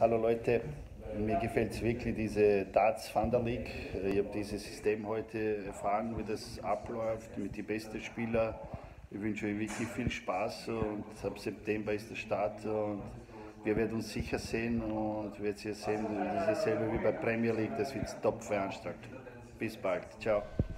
Hallo Leute, mir gefällt es wirklich, diese Darts Thunder League. Ich habe dieses System heute erfahren, wie das abläuft mit den besten Spielern. Ich wünsche euch wirklich viel Spaß und ab September ist der Start und wir werden uns sicher sehen und werdet ihr sehen, das ist dasselbe wie bei Premier League, das wird Top-Veranstaltung. Bis bald, ciao.